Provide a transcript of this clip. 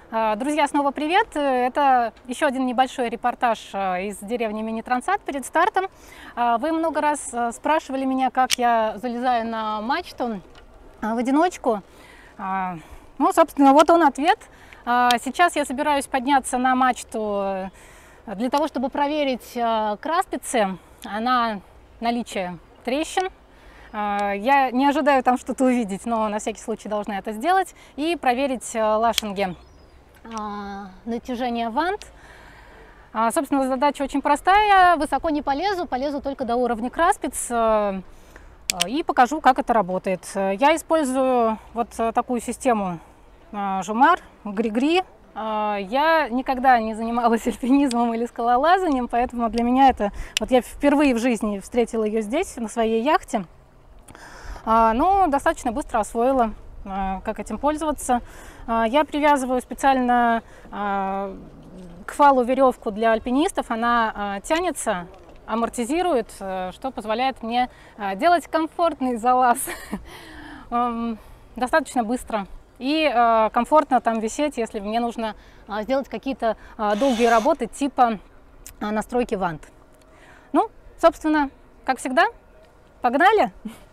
Друзья, снова привет! Это еще один небольшой репортаж из деревни Мини-Трансат перед стартом. Вы много раз спрашивали меня, как я залезаю на мачту в одиночку. Ну, собственно, вот он ответ. Сейчас я собираюсь подняться на мачту для того, чтобы проверить краспицы на наличие трещин. Я не ожидаю там что-то увидеть, но на всякий случай должна это сделать. И проверить лашинги натяжения вант. Собственно, задача очень простая. Высоко не полезу, полезу только до уровня краспиц и покажу, как это работает. Я использую вот такую систему Жумар, Гри-Гри. Я никогда не занималась альпинизмом или скалолазанием, поэтому для меня это... Вот я впервые в жизни встретила ее здесь, на своей яхте. Но достаточно быстро освоила, как этим пользоваться. Я привязываю специально к фалу веревку для альпинистов. Она тянется, амортизирует, что позволяет мне делать комфортный залаз достаточно быстро. И комфортно там висеть, если мне нужно сделать какие-то долгие работы типа настройки вант. Ну, собственно, как всегда, погнали!